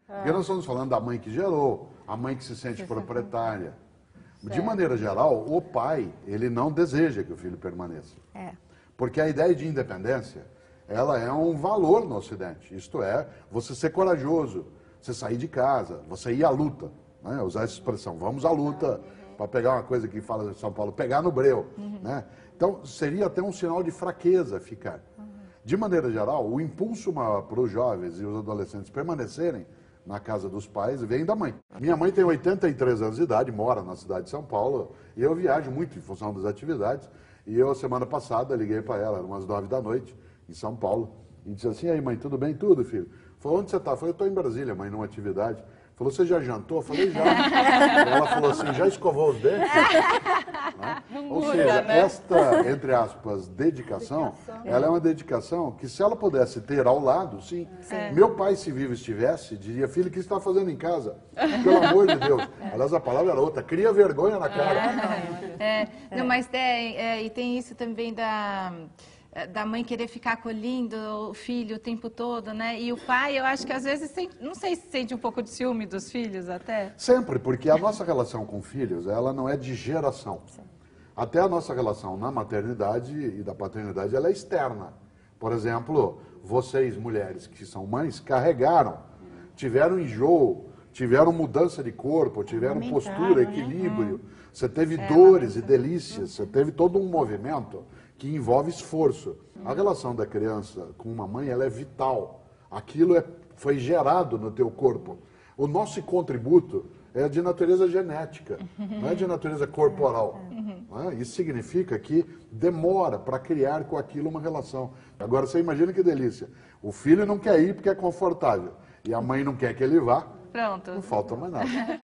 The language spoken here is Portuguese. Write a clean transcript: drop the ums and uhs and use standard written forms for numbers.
Porque nós estamos falando da mãe que gerou, a mãe que se sente proprietária. De maneira geral, o pai, ele não deseja que o filho permaneça. Porque a ideia de independência, ela é um valor no Ocidente. Isto é, você ser corajoso, você sair de casa, você ir à luta. Né? Usar essa expressão, vamos à luta, para pegar uma coisa que fala em São Paulo, pegar no breu. Né? Então, seria até um sinal de fraqueza ficar. De maneira geral, o impulso para os jovens e os adolescentes permanecerem na casa dos pais vem da mãe. Minha mãe tem 83 anos de idade, mora na cidade de São Paulo, e eu viajo muito em função das atividades. E eu, semana passada, liguei para ela, eram umas 9 da noite, em São Paulo, e disse assim: e aí, mãe, tudo bem? Tudo, filho. Falou: onde você está? Eu falei: eu estou em Brasília, mãe, numa atividade. Falou: você já jantou? Eu falei: já. Ela falou assim: já escovou os dentes? Né? Ou seja, esta, entre aspas, dedicação, ela é uma dedicação que, se ela pudesse ter ao lado, sim. Meu pai, se vivo estivesse, diria: filho, o que você está fazendo em casa? Pelo amor de Deus. Aliás, a palavra era outra: cria vergonha na cara. Não, mas e tem isso também da mãe querer ficar acolhendo o filho o tempo todo, né? E o pai, eu acho que às vezes, não sei se sente um pouco de ciúme dos filhos até. Sempre, porque a nossa relação com filhos, ela não é de geração. Até a nossa relação na maternidade e da paternidade, ela é externa. Por exemplo, vocês, mulheres que são mães, carregaram, tiveram enjoo, tiveram mudança de corpo, tiveram postura, equilíbrio, você teve dores e delícias, você teve todo um movimento que envolve esforço. A relação da criança com uma mãe, ela é vital. Aquilo foi gerado no teu corpo. O nosso contributo é de natureza genética, não é de natureza corporal. Né? Isso significa que demora para criar com aquilo uma relação. Agora, você imagina que delícia. O filho não quer ir porque é confortável. E a mãe não quer que ele vá. Pronto. Não falta mais nada.